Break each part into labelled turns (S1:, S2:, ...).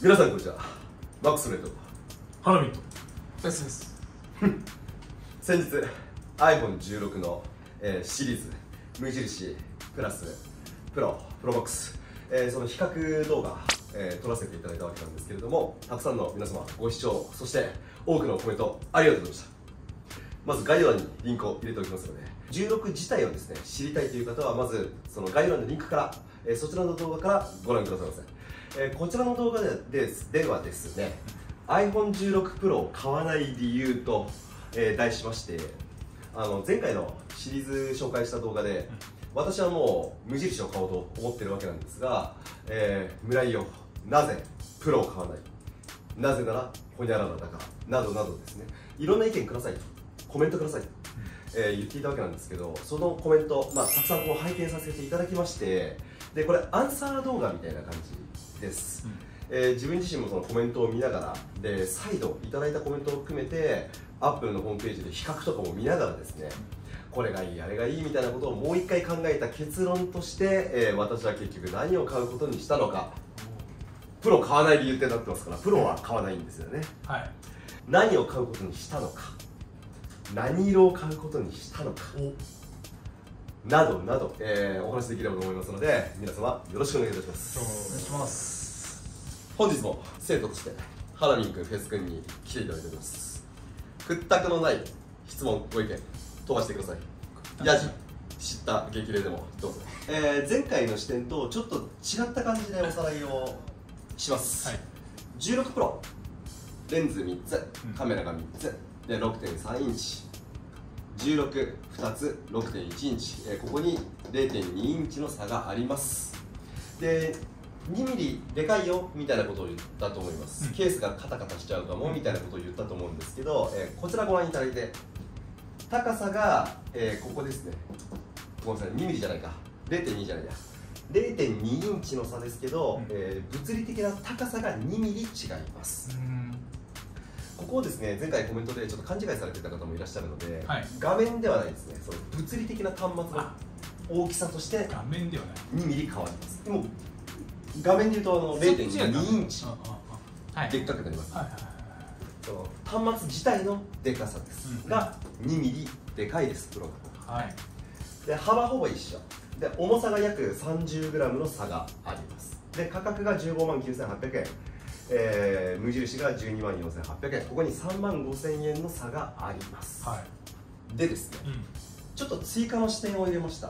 S1: 皆さんこんにちは。マックスメイト
S2: ハラミットベスです。
S1: 先日 iPhone16 の、シリーズ無印プラスプロマックス、その比較動画、撮らせていただいたわけなんですけれども、たくさんの皆様ご視聴、そして多くのコメントありがとうございました。まず概要欄にリンクを入れておきますので、16自体をですね知りたいという方はまずその概要欄のリンクから、そちらの動画からご覧くださいませ。こちらの動画ではですね iPhone16 Pro を買わない理由と、題しまして、前回のシリーズ紹介した動画で私はもう無印を買おうと思ってるわけなんですが、村井よなぜプロを買わない、なぜならホニャララだからなどなどですね、いろんな意見くださいと、コメントくださいと、言っていたわけなんですけど、そのコメント、たくさん拝見させていただきまして、でこれアンサー動画みたいな感じです。自分自身もそのコメントを見ながらで再度いただいたコメントを含めてアップルのホームページで比較とかも見ながらですね、これがいいあれがいいみたいなことをもう一回考えた結論として、私は結局何を買うことにしたのか。プロ買わない理由ってなってますから、プロは買わないんですよね。
S2: はい。
S1: 何を買うことにしたのか、何色を買うことにしたのかなどなど、お話しできればと思いますので、皆様よろしくお願いいたします。
S2: お願いします。
S1: 本日も生徒としてハラミン君、フェス君に来ていただいております。屈託のない質問ご意見飛ばしてください。ヤジ知った激励でもどうぞ。前回の視点とちょっと違った感じでおさらいをします。はい、16 Pro レンズ3つ、カメラが3つで 6.3 インチ、16、2つ 6.1 インチ、ここに 0.2 インチの差があります。で2ミリでかいよみたいなことを言ったと思います。ケースがカタカタしちゃうかもみたいなことを言ったと思うんですけど、こちらご覧いただいて、高さが、ここですね、ごめんなさい、2ミリじゃないか、0.2 じゃないや、0.2 インチの差ですけど、物理的な高さが2ミリ違います。ここをですね、前回コメントでちょっと勘違いされてた方もいらっしゃるので、はい、画面ではないですね、その物理的な端末の大きさとして
S2: 画面ではない
S1: 2ミリ変わります。でも画面でいうと0.2 インチでっかくなります。端末自体のでかさですが2ミリでかいです、プロが。はい、で幅ほぼ一緒で、重さが約 30g の差があります。で価格が15万9800円、無印が12万4800円、ここに3万5000円の差があります。はい、でですね、ちょっと追加の視点を入れました。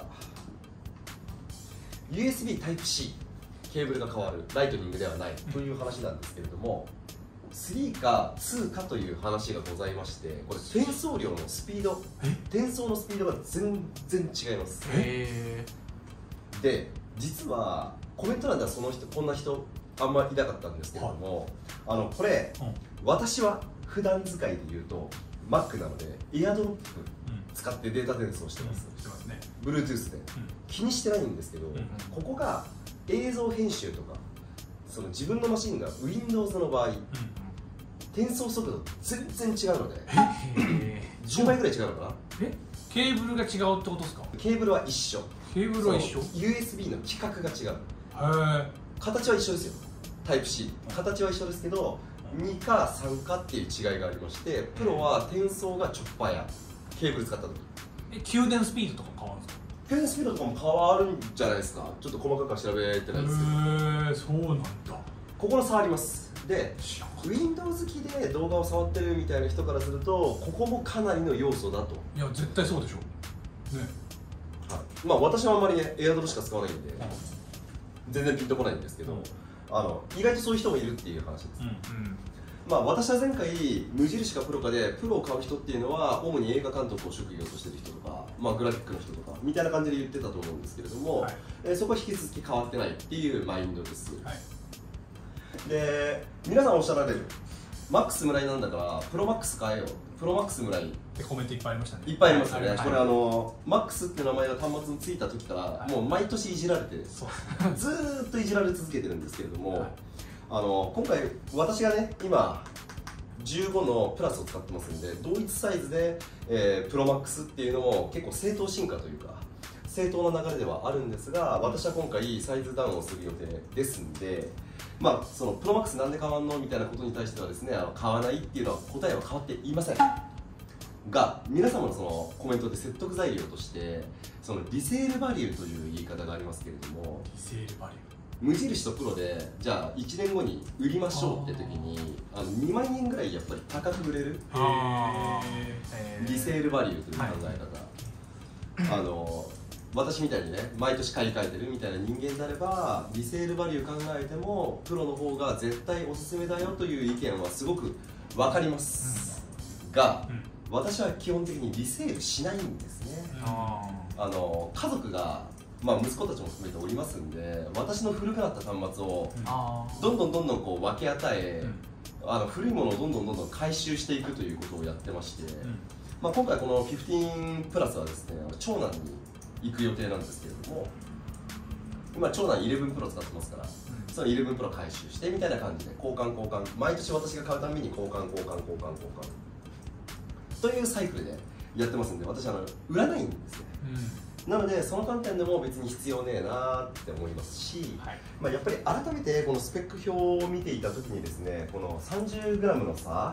S1: USB Type-C、ケーブルが変わる、ライトニングではないという話なんですけれども、3か2かという話がございまして、これ転送量のスピード、転送のスピードが全然違います。で実はコメント欄ではこんな人あんまりいなかったんですけれども、これ、私は普段使いで言うと Mac なので AirDrop 使ってデータ転送してます。Bluetooth で気にしてないんですけど、ここが映像編集とかその自分のマシンが Windows の場合、転送速度全然違うので10倍ぐらい違うのかな。
S2: ケーブルが違うってことですか。
S1: ケーブルは一緒、
S2: ケーブルは一緒、
S1: USB の規格が違う。形は一緒ですよ、タイプ C 形は一緒ですけど2か3かっていう違いがありまして、プロは転送がチョッパーやケーブル使った時、
S2: 給電スピードとか変わるんですか。
S1: 給電スピードとかも変わるんじゃないですか。ちょっと細かくは調べてないですけど、
S2: そうなんだ。
S1: ここの差あります。で Windows 機で動画を触ってるみたいな人からするとここもかなりの要素だと。
S2: いや絶対そうでしょね。
S1: はい、私はあんまりねエアドロしか使わないんで全然ピンとこないんですけど、意外とそういう人もいるっていう話です。私は前回無印かプロかでプロを買う人っていうのは主に映画監督を職業としてる人とか、グラフィックの人とかみたいな感じで言ってたと思うんですけれども、そこは引き続き変わってないっていうマインドです。で皆さんおっしゃられるマックス村井なんだからプロマックス買えよ、プロマックス村井って
S2: コメントいっぱいありましたね。
S1: いっぱいありますよね。これマックスって名前が端末についた時からもう毎年いじられてずーっといじられ続けてるんですけれども、今回私がね今15のプラスを使ってますんで、同一サイズで、プロマックスっていうのも結構正当進化というか正当な流れではあるんですが、私は今回サイズダウンをする予定ですんで、 まあそのプロマックスなんで変わんのみたいなことに対してはですね、買わないっていうのは答えは変わっていませんが、皆様のそのコメントで説得材料としてそのリセールバリューという言い方がありますけれども、
S2: リセールバリュー、
S1: 無印とプロでじゃあ1年後に売りましょうって時に2万円ぐらいやっぱり高く売れるリセールバリューという考え方、私みたいにね毎年買い替えてるみたいな人間であればリセールバリュー考えてもプロの方が絶対おすすめだよという意見はすごく分かります、が、私は基本的にリセールしないんですね。家族がまあ息子たちも含めておりますんで、私の古くなった端末をどんどんこう分け与え、古いものをどんどん回収していくということをやってまして、まあ、今回この15プラスはですね長男に行く予定なんですけれども、今長男11プロ使ってますから、その11プロ回収してみたいな感じで交換毎年私が買うたびに交換というサイクルでやってますんで、私売らないんですね、なのでその観点でも別に必要ねえなって思いますし、まあ、やっぱり改めてこのスペック表を見ていた時にですね、この 30g の差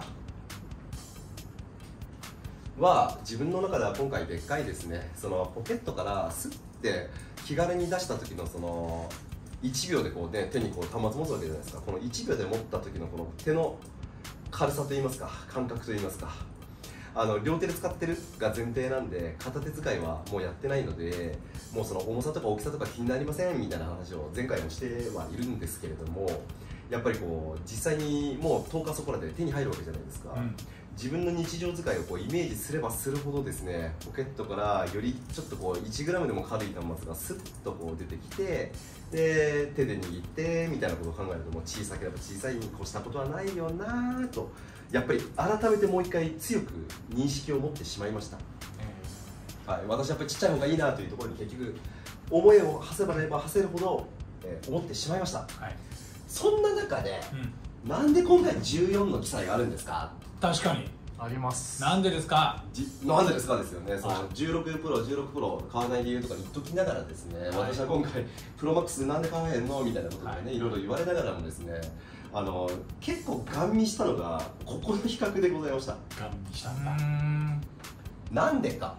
S1: は自分の中では今回でっかいですね。そのポケットからスッて気軽に出した時のその1秒でこうね手にこう端末持つわけじゃないですか。この1秒で持った時のこの手の軽さといいますか感覚といいますか、両手で使ってるが前提なんで片手使いはもうやってないので、もうその重さとか大きさとか気になりませんみたいな話を前回もしてはいるんですけれども、やっぱりこう実際にもう10日そこらで手に入るわけじゃないですか、自分の日常使いをこうイメージすればするほどですね、ポケットからよりちょっとこう 1g でも軽い端末がスッとこう出てきて、で手で握ってみたいなことを考えると、もう小さければ小さいに越したことはないよなぁと、やっぱり改めてもう一回強く認識を持ってしまいました、私やっぱりちっちゃい方がいいなというところに結局思いを馳せれば馳せるほど、思ってしまいました、そんな中で、なんで今回14の記載があるんですか。
S2: 確かに
S3: あります。
S2: なんでですか。
S1: なんでですかですよね。その16プロ買わない理由とか言っときながらですね、私は今回プロマックスなんで買わへんのみたいなことでね、いろいろ言われながらもですね、結構ガン見したのがここの比較でございました。
S2: ガン見したんだ。
S1: なんでか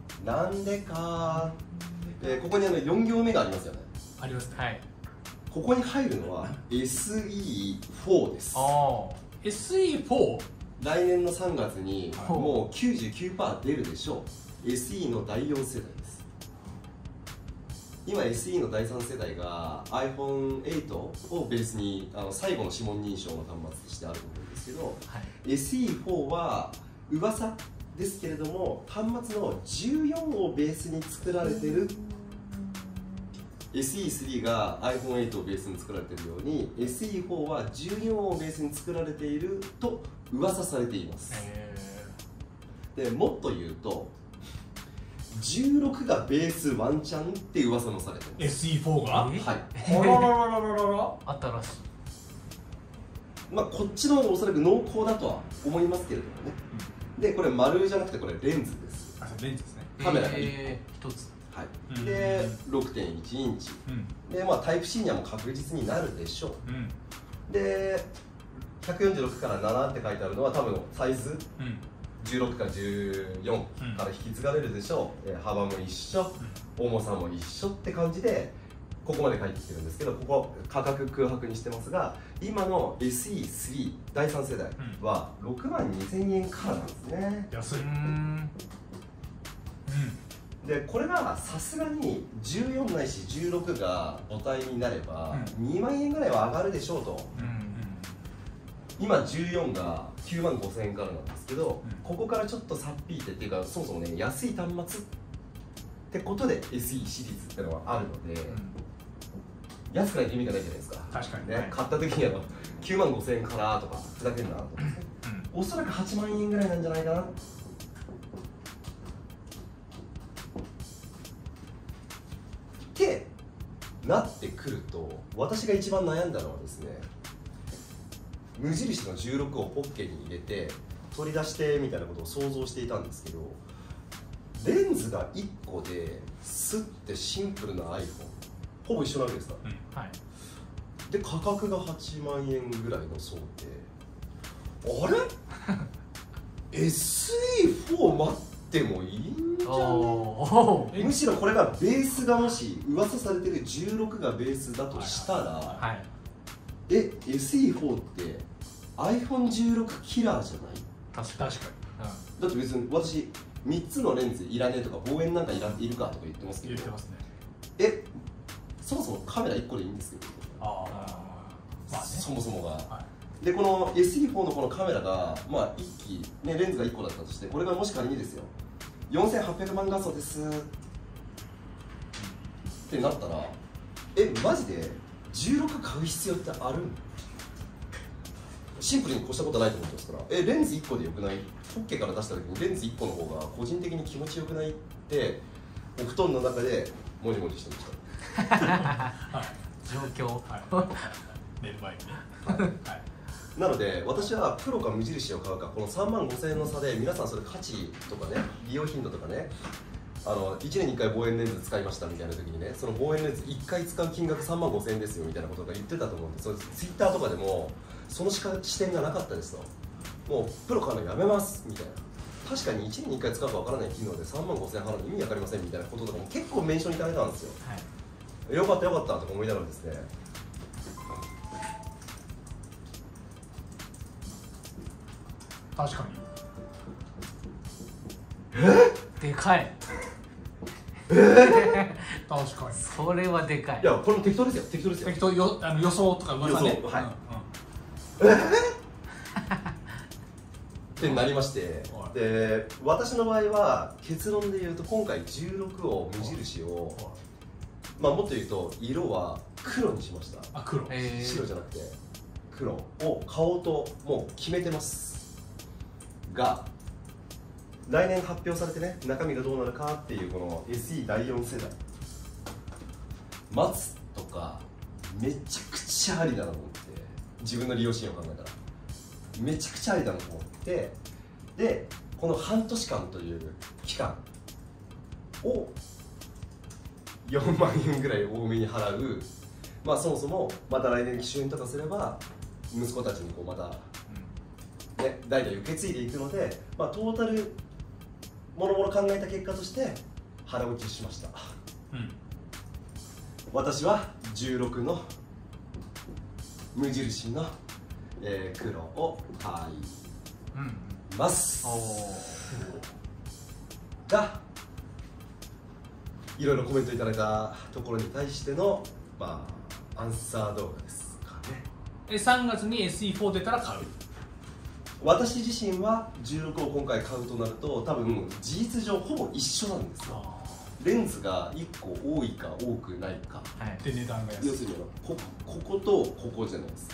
S1: ここに4行目がありますよね。
S2: ありますね。はい。
S1: ここに入るのは SE4 です。
S2: SE4？
S1: 来年の3月にもう 99% 出るでしょう。 SE の第4世代です。今 SE の第3世代が iPhone8 をベースに最後の指紋認証の端末としてあると思うんですけど、SE4 は噂ですけれども端末の14をベースに作られてる。SE3 が iPhone8 をベースに作られているように SE4 は14をベースに作られていると噂されています。でもっと言うと16がベースワンチャンって噂もされてます。
S2: SE4 が？
S1: はい。
S2: 新しい。
S1: まあこっちの方がおそらく濃厚だとは思いますけれどもね、でこれ丸じゃなくてこれレンズです。
S2: レンズですね。
S1: カメラが1
S3: 個、1つ。
S1: はい、で 6.1 インチ、でまあタイプ C にはもう確実になるでしょう、で146から7って書いてあるのは多分サイズ、16から14から引き継がれるでしょう、幅も一緒、重さも一緒って感じでここまで書いてきてるんですけど、ここ価格空白にしてますが、今の SE3 第3世代は6万2000円からなんですね。
S2: 安い。
S1: でこれがさすがに14ないし16が母体になれば2万円ぐらいは上がるでしょうと、今14が9万5000円からなんですけど、ここからちょっとさっぴいてっていうか、そもそもね安い端末ってことで SE シリーズってのはあるので、安くないと意味がないじゃないですか。
S2: 確かに
S1: ね、買った時に9万5000円からとかふざけんなと思って、おそらく8万円ぐらいなんじゃないかなってなってくると、私が一番悩んだのはですね、無印の16をポッケに入れて取り出してみたいなことを想像していたんですけど、レンズが1個でスッてシンプルな iPhone ほぼ一緒なわけですか、 で価格が8万円ぐらいの想定。あれSE4 待ってもいいんじゃね。むしろこれがベースがもし噂されてる16がベースだとしたら、
S2: はい、
S1: SE4 って iPhone16 キラーじゃない？
S2: 確かに、
S1: だって別に私3つのレンズいらねえとか望遠なんかいるかとか言ってますけど、
S2: 言ってますね。
S1: そもそもカメラ1個でいいんですよ。
S2: まあね、
S1: そもそもが、
S2: はい、
S1: でこの SE4 のこのカメラが、まあ、1機、ね、レンズが1個だったとして、これがもし仮にですよ4800万画素ですってなったら、マジで16買う必要ってある？シンプルに越したことないと思ってますから、レンズ1個でよくない？ポッケから出した時にレンズ1個の方が個人的に気持ちよくないってお布団の中でもじもじしてました。
S2: はい、
S3: 状況、
S2: はい、寝る前にね、はい、
S1: なので私はプロか無印を買うか、この3万5000円の差で皆さんそれ価値とかね、利用頻度とかね、1年に1回望遠レンズ使いましたみたいな時にね、その望遠レンズ1回使う金額3万5000円ですよみたいなことが言ってたと思うんで、それツイッターとかでもその視点がなかったですと、もうプロ買うのやめますみたいな、確かに1年に1回使うかわからない機能で3万5000円払うの意味わかりませんみたいなこととかも結構メンションいただいたんですよ。はい、よかったよかったとか思いながらですね、
S2: 確かに
S3: でかい
S2: 確かに
S3: それはでかい。
S1: いやこれも適当ですよ、適当ですよ、
S2: 適当予想とか噂ね、
S1: はい、ってなりまして、で私の場合は結論で言うと今回16を無印を、まあもっと言うと色は黒にしました。
S2: あ、黒、
S1: 白じゃなくて黒を買おうともう決めてますが、来年発表されてね、中身がどうなるかっていうこの SE 第4世代待つとかめちゃくちゃありだなと思って、自分の利用シーンを考えたらめちゃくちゃありだなと思って、でこの半年間という期間を4万円ぐらい多めに払う、まあそもそもまた来年機種変とかすれば息子たちにこうまた、ね、代々受け継いでいくので、まあ、トータルもろもろ考えた結果として腹落ちしました、私は16の無印の、黒を買います、がいろいろコメントいただいたところに対しての、まあ、アンサー動画ですかね。
S2: 3月に SE4 出たら買う？
S1: 私自身は16を今回買うとなると多分事実上ほぼ一緒なんですよ。レンズが1個多いか多くないか、
S2: で値段が安い。
S1: 要するにこことここじゃないですか、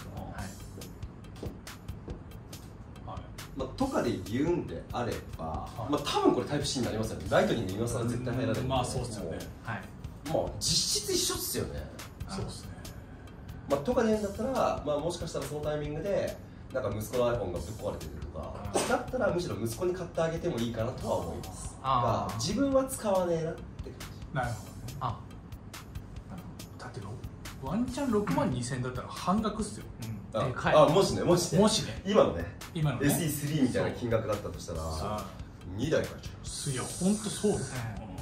S1: まあ、とかで言うんであれば、まあ、多分これタイプ C になりますよね。ライトニング今更絶対入らない。
S2: まあそうっすよね。
S3: はい、
S1: まあ実質一緒っすよね。
S2: そうっすね。
S1: まあとかで言うんだったら、まあもしかしたらそのタイミングでなんか息子の iPhone がぶっ壊れてるとかだったらむしろ息子に買ってあげてもいいかなとは思いますが、自分は使わねえなって感じ。
S2: なるほどね。だってワンチャン6万2000円だったら半額っすよ。
S1: もしね今のね SE3 みたいな金額だったとしたら2台買っちゃいます。
S2: いや本当そうですね。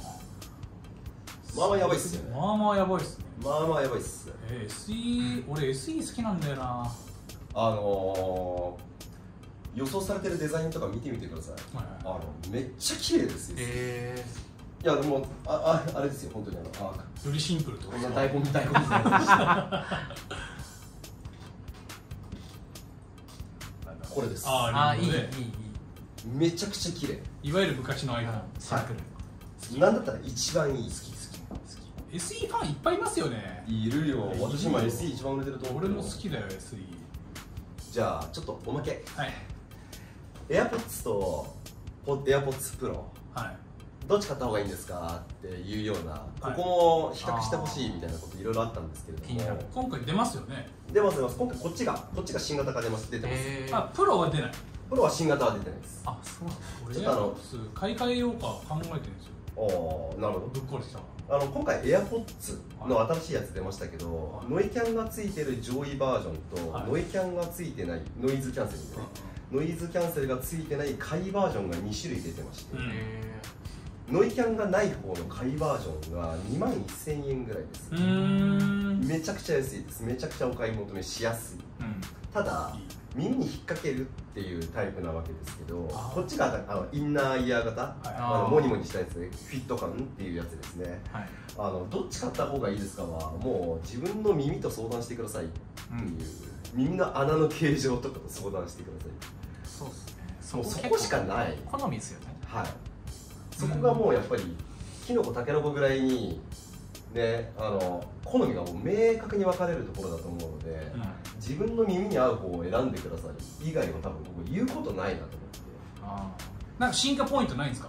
S1: まあまあやばいっすよね。
S2: まあまあやばいっすね。
S1: まあまあやばいっす。
S2: 俺 SE 好きなんだよな。
S1: 予想されてるデザインとか見てみてください。めっちゃ綺麗ですよ。いやでもあれですよ本当に
S2: よりシンプルってこと
S1: ですか。こんな台本みたいなことこれです。
S3: いい
S1: めちゃくちゃ綺麗。
S2: いわゆる昔の iPhone。
S3: シンプル。
S1: なんだったら一番いい。好き。
S2: SE ファンいっぱいいますよね。
S1: いるよ。私今 SE 一番売れてると思う。
S2: 俺も好きだよ SE。
S1: じゃあちょっとおまけ。
S2: はい。
S1: AirPods と AirPods Pro。
S2: はい。
S1: どっち買った方がいいんですかっていうような、ここも比較してほしいみたいなこといろいろあったんですけれども、
S2: 今回出ますよね。
S1: 出ます。今回こっちが新型が出てます。
S2: プロは出ない。
S1: プロは新型は出てないです。
S3: あ、そうなんだ。
S2: 俺買い替えようか考えてるんですよ。
S1: ああ、なるほど。
S2: ぶっ壊れてきたわ。
S1: 今回 AirPods の新しいやつ出ましたけど、
S2: はい
S1: ノイキャンがついてる上位バージョンと、
S2: はい
S1: ノイキャンがついてないノイズキャンセリングね、ノイズキャンセルがついてない下位バージョンが2種類出てまして、ノイキャンがない方の下位バージョンが21,000円ぐらいです。めちゃくちゃ安いです。めちゃくちゃお買い求めしやすい。ただ耳に引っ掛けるっていうタイプなわけですけど、こっちがインナーイヤー型、モニモニしたやつでフィット感っていうやつですね。どっち買った方がいいですかはもう自分の耳と相談してくださいっていう、耳の穴の形状とかと相談してください。
S3: そうですね。
S1: もうそこしかない。
S3: 好みですよね。
S1: はい。そこがもうやっぱりキノコタケノコぐらいにね、好みがもう明確に分かれるところだと思うので、自分の耳に合う方を選んでください以外は多分僕言うことないなと思って。
S2: なんか進化ポイントないんですか？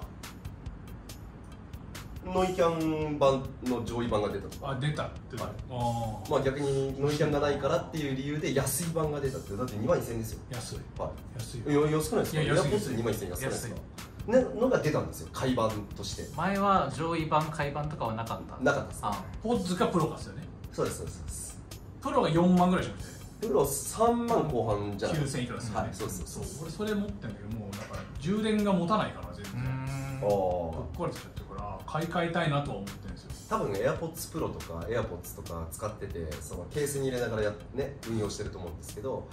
S1: ノイキャン版の上位版が出たとか。
S2: 出たって。
S1: まあ逆にノイキャンがないからっていう理由で安い版が出たって。だって21,000円ですよ。
S2: 安い。
S1: はい。
S2: 安い。
S1: 安くないですか？
S2: いや安いです。
S1: 21,000円安くないですか？のが出たんですよ、下位版として。
S3: 前は上位版下位版とかはなかった。
S1: なかったです。
S2: ポッズがプロかですよね。
S1: そうですそうです。
S2: プロが4万ぐらいしましたね。
S1: プロ3万後半じゃない
S2: ですか。9,000いくらですよね。
S1: はい、そうそうそう。
S2: 俺それ持ってんだけど、もうだから充電が持たないから全然。ぶっ壊れてきちゃってるから買い替えたいなとは思ってるんですよ。
S1: 多分 AirPods Pro とか AirPods とか使ってて、そのケースに入れながら運用してると思うんですけど、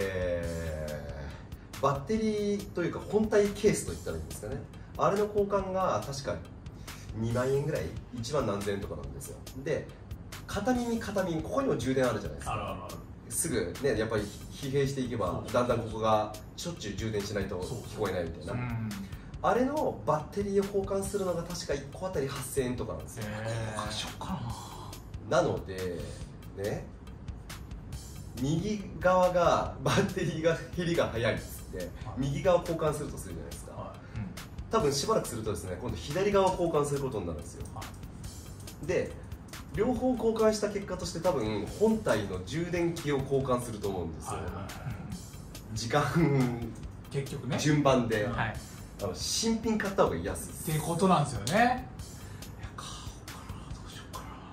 S1: バッテリーというか本体ケースといったらいいんですかね。あれの交換が確か2万円ぐらい、1万何千円とかなんですよ。で、片耳片耳、ここにも充電あるじゃないですか。すぐね、やっぱり疲弊していけばだんだんここがしょっちゅう充電しないと聞こえないみたいな。あれのバッテリーを交換するのが確か1個あたり8,000円とかなんですよ。
S2: 交換しようかな。
S1: なのでね、右側がバッテリーが減りが早いっつって右側交換するとするじゃないですか。多分しばらくするとですね、今度左側を交換することになるんですよ。で、両方交換した結果として多分本体の充電器を交換すると思うんですよ。時間
S2: 結局ね、
S1: 順番で、新品買った方が安いです
S2: っていうことなんですよね。いや、買おうかな、どうしよ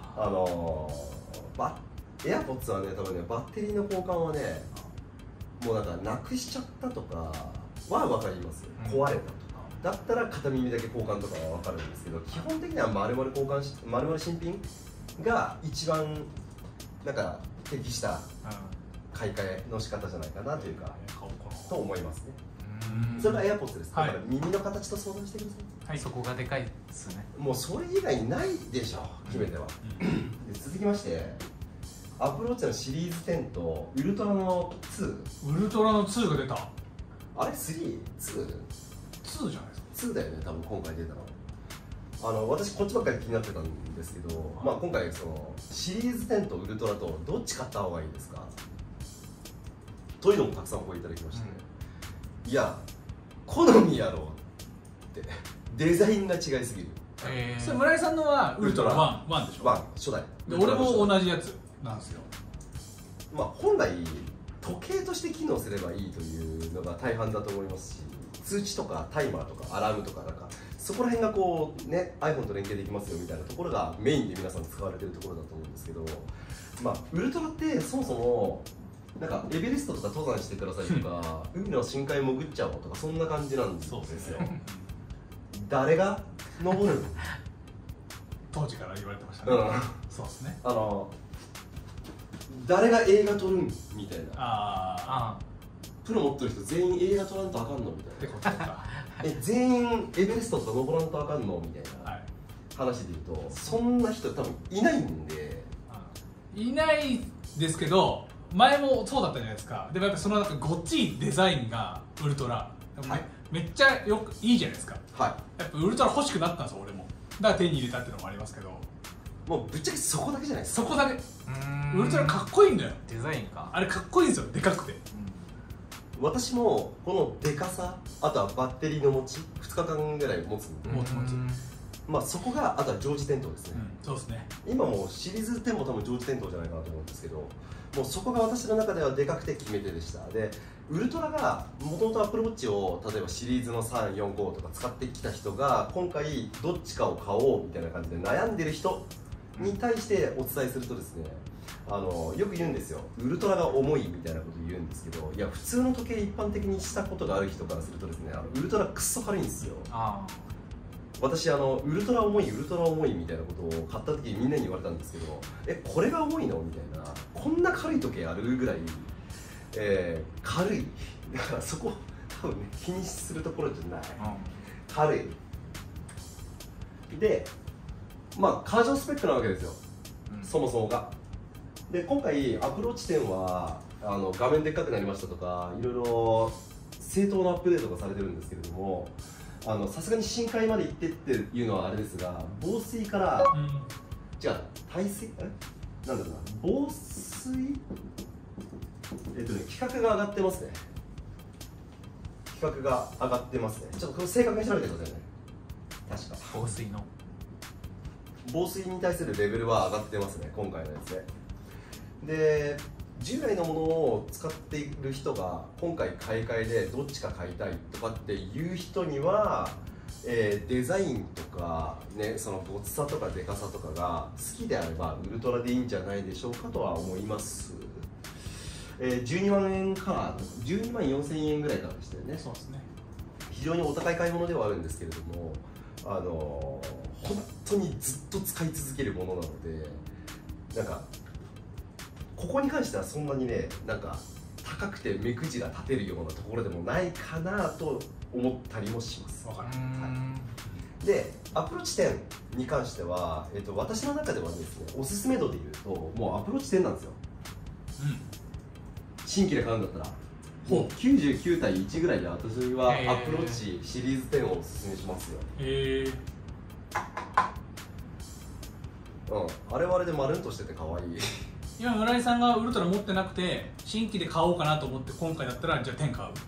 S2: うか
S1: な。AirPods はね、多分ね、バッテリーの交換はね、もうなんかなくしちゃったとかは分かりますよ。壊れたとかだったら片耳だけ交換とかは分かるんですけど、基本的には丸々交換し、丸々新品が一番なんか適した買い替えの仕方じゃないかなというか、と思いますね。それが AirPods です。だから耳の形と相談してください。
S3: そこがでかいですね。
S1: もうそれ以外ないでしょ、決めては。続きまして、Apple Watch のシリーズ10とウルトラの2。
S2: ウルトラの2が出た。
S1: あれ 3？2？2
S2: じゃないですか。
S1: 2だよね、多分今回出たの。私こっちばっかり気になってたんですけど、まあ今回そのシリーズ10とウルトラとどっち買った方がいいですかというのもたくさんお声いただきまして、いや好みやろうってデザインが違いすぎる。
S2: それ村井さんのはウルトラ1でしょ。
S1: 1初代
S2: で俺も同じやつなんですよ。
S1: まあ本来時計として機能すればいいというのが大半だと思いますし、通知とかタイマーとかアラームとかなんかそこら辺がこうね iPhone と連携できますよみたいなところがメインで皆さん使われてるところだと思うんですけど、まあウルトラってそもそもなんかエベレストとか登山してくださいとか海の深海潜っちゃおうとかそんな感じなんですよ。誰が登る
S2: 当時から言われてましたね。そうですね。
S1: 誰が映画撮るんみたいな。
S3: ああ、
S1: プロ持ってる人全員映画撮らんとあかんのみたいな。全員エベレストとか登らんとあかんのみたいな話で言うと、そんな人多分いないんで。
S2: いないですけど、前もそうだったじゃないですか。でもやっぱそのなんかごっちいデザインがウルトラ、めっちゃいいじゃないですか。やっぱウルトラ欲しくなったんですよ俺も。だから手に入れたっていうのもありますけど、
S1: もうぶっちゃけそこだけじゃないですか。
S2: そこだけ。ウルトラかっこいいんだよ。
S3: デザインか。
S2: あれかっこいいんですよ、でかくて。
S1: 私もこのでかさ、あとはバッテリーの持ち、2日間ぐらい持つんで、まあそこがあとは常時点灯ですね。
S2: そうですね。
S1: 今もうシリーズ10も多分常時点灯じゃないかなと思うんですけど、もうそこが私の中ではでかくて決め手でした。でウルトラがもともと Apple Watch を例えばシリーズの345とか使ってきた人が今回どっちかを買おうみたいな感じで悩んでる人に対してお伝えするとですね、よく言うんですよ、ウルトラが重いみたいなこと言うんですけど、いや普通の時計一般的にしたことがある人からするとですね、ウルトラくっそ軽いんですよ。私ウルトラ重いウルトラ重いみたいなことを買った時にみんなに言われたんですけど、これが重いのみたいな、こんな軽い時計あるぐらい、軽いだからそこ多分ね気にするところじゃない、軽いで、まあカージョンスペックなわけですよ、そもそもが。で今回アプローチ10は画面でっかくなりましたとかいろいろ正当なアップデートがされてるんですけれども、さすがに深海まで行ってっていうのはあれですが、防水から、違う耐水なんだろうな、防水規格が上がってますね。規格が上がってますね。ちょっとこれ正確に調べてくださいね。確か防水に対するレベルは上がってますね、今回のやつで。で従来のものを使っている人が今回買い替えでどっちか買いたいとかっていう人には、デザインとか、ね、そのごつさとかでかさとかが好きであればウルトラでいいんじゃないでしょうかとは思います。12万円から12万4000円ぐらいからでしたよね。
S2: そうですね。
S1: 非常にお高い買い物ではあるんですけれども、本当にずっと使い続けるものなので、なんかここに関してはそんなにね、なんか高くて目くじら立てるようなところでもないかなと思ったりもします。で、アプローチ10に関しては、私の中ではですね、おすすめ度でいうともうアプローチ10なんですよ。新規で買うんだったら99対1ぐらいで私はアプローチシリーズ10をおすすめしますよ。あれはあれでまるんとしてて可愛い。
S2: 今村井さんがウルトラ持ってなくて新規で買おうかなと思って今回だったらじゃあ10買う。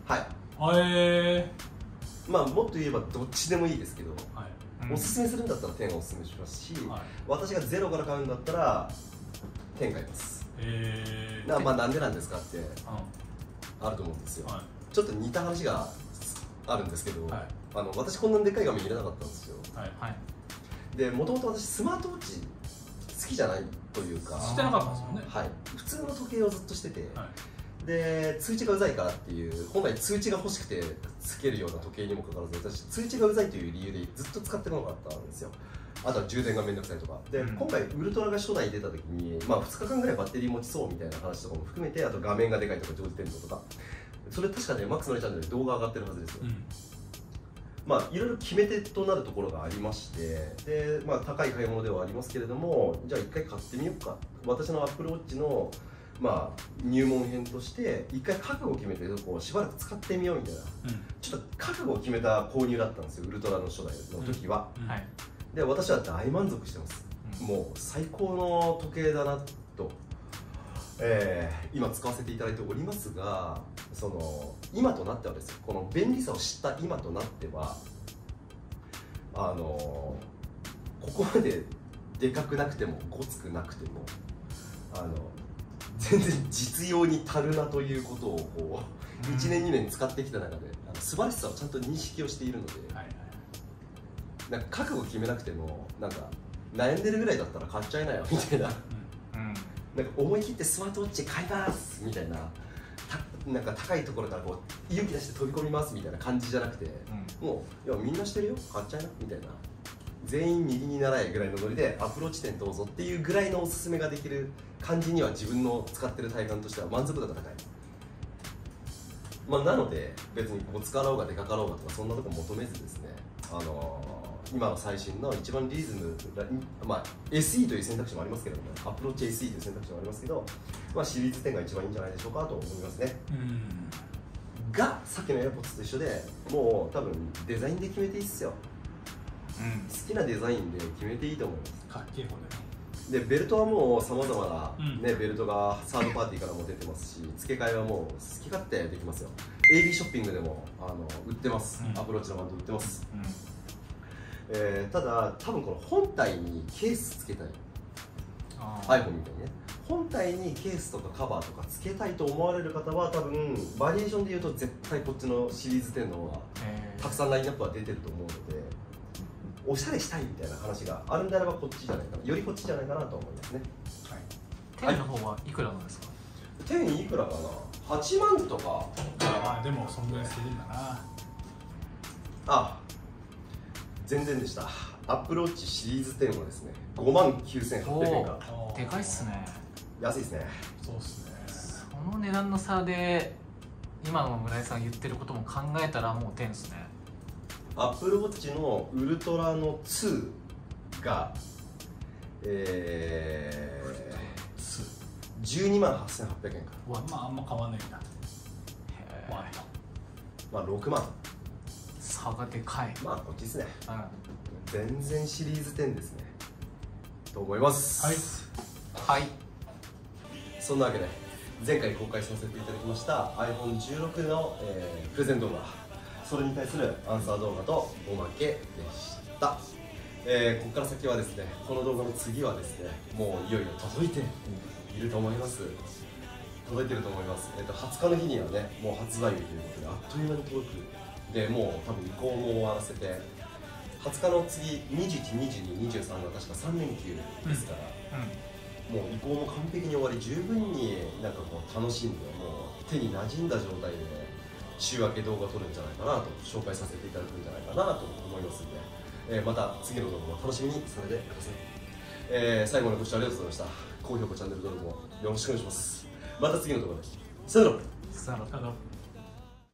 S1: まあもっと言えばどっちでもいいですけど、おすすめするんだったら10をおすすめしますし、私がゼロから買うんだったら10買います。まあなんでなんですかってあると思うんですよ。ちょっと似た話があるんですけど、私こんなでっかい画面入れなかったんですよ。でもともと私スマートウォッチ好きじゃないというか、
S2: してなかったんですよね。
S1: 普通の時計をずっとしてて、で通知がうざいからっていう、本来通知が欲しくてつけるような時計にもかかわらず、私通知がうざいという理由でずっと使ってこなかったんですよ。あとは充電がめんどくさいとかで、今回ウルトラが初代出た時に、まあ、2日間ぐらいバッテリー持ちそうみたいな話とかも含めて、あと画面がでかいとか上手点度とか、それ確かねマックスのチャンネルで動画上がってるはずですよ。まあいろいろ決め手となるところがありまして、で、まあ、高い買い物ではありますけれども、じゃあ一回買ってみようか、私の Apple Watch のまあ入門編として一回覚悟を決めてこうしばらく使ってみようみたいな、ちょっと覚悟を決めた購入だったんですよ、ウルトラの初代の時は。で私は大満足してます。もう最高の時計だなと、今使わせていただいておりますが、その今となってはですよ、この便利さを知った今となってはここまででかくなくてもごつくなくても全然実用に足るなということをこう1年2年使ってきた中で素晴らしさをちゃんと認識をしているので、なんか覚悟決めなくてもなんか悩んでるぐらいだったら買っちゃいなよみたいな、なんか思い切ってスマートウォッチ買いますみたいな、なんか高いところからこう勇気出して飛び込みますみたいな感じじゃなくて、もういやみんなしてるよ買っちゃいなみたいな、全員右に習えぐらいのノリでアプローチ点どうぞっていうぐらいのおすすめができる感じには自分の使ってる体感としては満足度が高い。まあ、なので別にごつかろうがでかかろうがとかそんなとこ求めずですね、今の最新の一番リズム、まあ、SE という選択肢もありますけれども、アプローチ SE という選択肢もありますけど、まあ、シリーズ10が一番いいんじゃないでしょうかと思いますね。がさっきの AirPods と一緒でもう多分デザインで決めていいっすよ。好きなデザインで決めていいと思います。
S2: かっけえことね。
S1: でベルトはもうさまざまな、ベルトがサードパーティーからも出てますし、付け替えはもう好き勝手できますよ。 AB ショッピングでも売ってます、アプローチのバンド売ってます。ただ多分この本体にケースつけたい iPhone みたいにね、 本体にケースとかカバーとか付けたいと思われる方は多分バリエーションでいうと絶対こっちのシリーズ10の方がたくさんラインナップは出てると思うので、おしゃれしたいみたいな話があるんであればこっちじゃないかな、よりこっちじゃないかなと思いますね。
S3: 10の方はいくらなんですか
S1: 10いくらかな、8万とか。
S2: あでもそんぐらいするんだな。
S1: あ、全然でした。アップルウォッチシリーズ10はですね、59,800円か。
S3: でかいっすね。
S1: 安いですね。
S2: そうっすね。
S3: その値段の差で今の村井さん言ってることも考えたらもう10っすね。
S1: アップルウォッチのウルトラの2が128,800円か
S2: あんま変わんないんだ。
S1: まあ6万。
S3: 差がでかい。
S1: まあこっちですね。
S3: うん、
S1: 全然シリーズ10ですねと思います。
S2: はい
S3: はい。
S1: そんなわけで前回公開させていただきました iPhone16 の、プレゼン動画、それに対するアンサー動画とおまけでした。ここから先はですね、この動画の次はですね、もういよいよ届いていると思います。届いてると思います。20日の日にはね、もう発売日ということであっという間に届く。でもう多分移行も終わらせて、20日の次21、22、23が確か3連休ですから、もう移行も完璧に終わり、十分になんかこう楽しんで、もう手に馴染んだ状態で週明け動画撮るんじゃないかなと、紹介させていただくんじゃないかなと思いますので、また次の動画も楽しみにされてください。最後までご視聴ありがとうございました。高評価、チャンネル登録もよろしくお願いします。また次の動画でさよなら。
S3: さよなら。